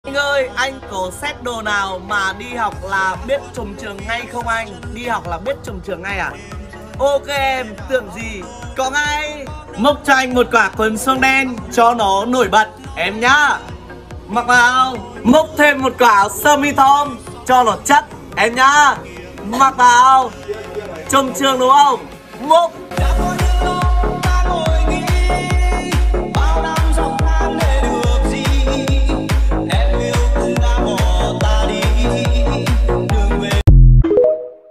Anh ơi, anh có set đồ nào mà đi học là biết trùng trường ngay không anh? Đi học là biết trùng trường ngay à? Ok em, tưởng gì? Có ngay. Mốc cho anh một quả quần xương đen cho nó nổi bật em nhá. Mặc vào. Mốc thêm một quả sơ mi thon cho nó chất em nhá. Mặc vào. Trùng trường đúng không? Mốc.